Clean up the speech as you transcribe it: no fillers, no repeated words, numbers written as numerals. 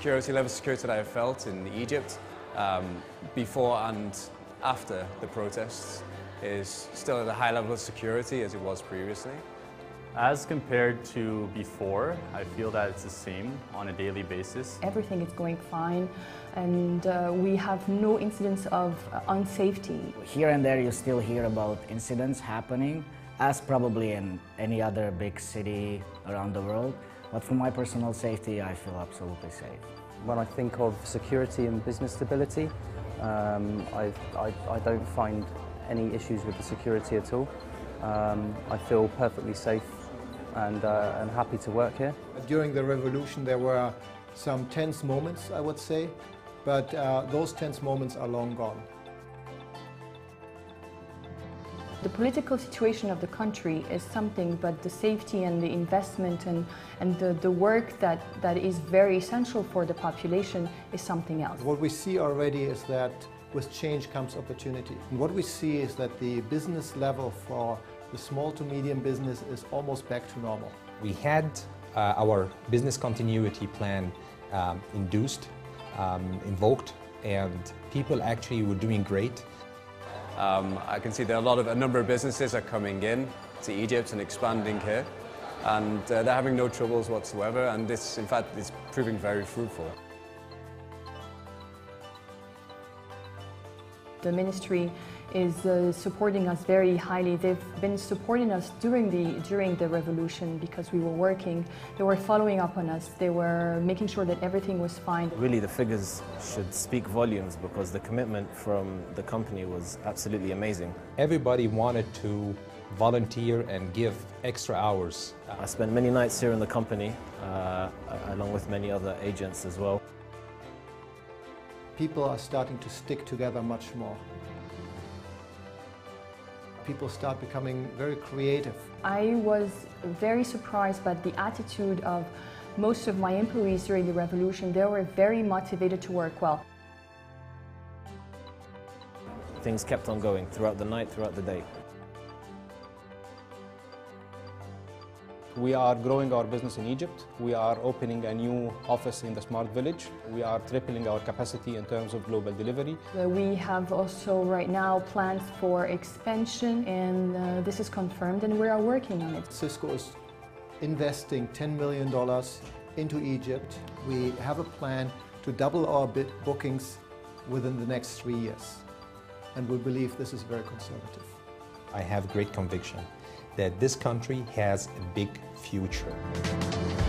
security, level of security that I have felt in Egypt before and after the protests is still at a high level of security as it was previously. As compared to before, I feel that it's the same on a daily basis. Everything is going fine, and we have no incidents of unsafety. Here and there you still hear about incidents happening, as probably in any other big city around the world. But for my personal safety, I feel absolutely safe. When I think of security and business stability, I don't find any issues with the security at all. I feel perfectly safe and happy to work here. During the revolution there were some tense moments, I would say, but those tense moments are long gone. The political situation of the country is something, but the safety and the investment and the work that is very essential for the population is something else. What we see already is that with change comes opportunity. And what we see is that the business level for the small to medium business is almost back to normal. We had our business continuity plan invoked, and people actually were doing great. I can see that a number of businesses are coming in to Egypt and expanding here, and they're having no troubles whatsoever, and this, in fact, is proving very fruitful. The ministry is supporting us very highly. They've been supporting us during the revolution because we were working. They were following up on us. They were making sure that everything was fine. Really, the figures should speak volumes because the commitment from the company was absolutely amazing. Everybody wanted to volunteer and give extra hours. I spent many nights here in the company, along with many other agents as well. People are starting to stick together much more. People start becoming very creative. I was very surprised by the attitude of most of my employees during the revolution. They were very motivated to work well. Things kept on going throughout the night, throughout the day. We are growing our business in Egypt. We are opening a new office in the Smart Village. We are tripling our capacity in terms of global delivery. We have also right now plans for expansion, and this is confirmed, and we are working on it. Cisco is investing $10 million into Egypt. We have a plan to double our bookings within the next 3 years, and we believe this is very conservative. I have great conviction that this country has a big future.